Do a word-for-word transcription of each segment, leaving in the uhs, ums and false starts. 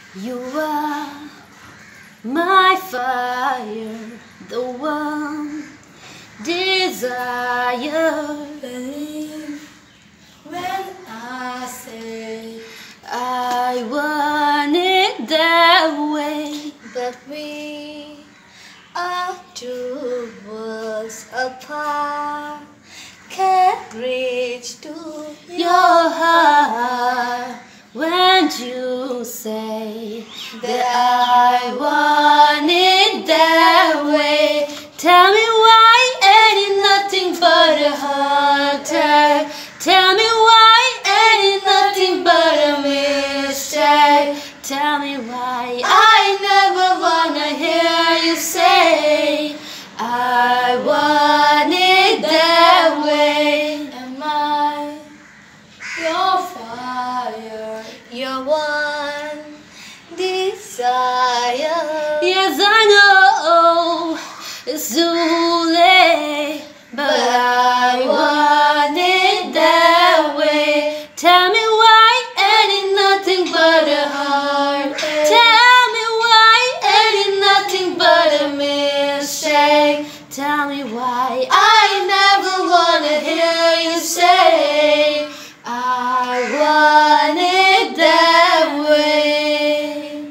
You are my fire, the one desire. Believe when I say I want it that way. that we are two worlds apart, can't reach to Your heart when you say that I want it that way. Tell me why ain't it nothing but a heart attack? Tell me why ain't it nothing but a mistake? Tell me why I never wanna hear you say I want it that way. Am I your fire, your one desire? Yes, I know it's too late, but I want it that way. Tell me why ain't it nothing but a heart? Tell me why ain't it nothing but a mistake? Tell me why I never wanna hear you say I want it that way.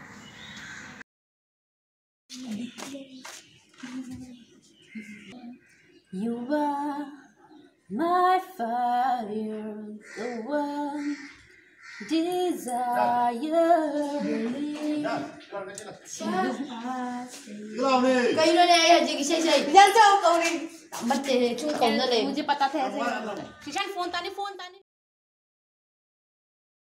You are my fire, the one desire. Cây nó đây gì cái xe xe. Ra sao cậu đi. Bắt chung cổng ra đây. मुझे पता था ऐसे ही होगा। Shreeshant phone ताने phone ताने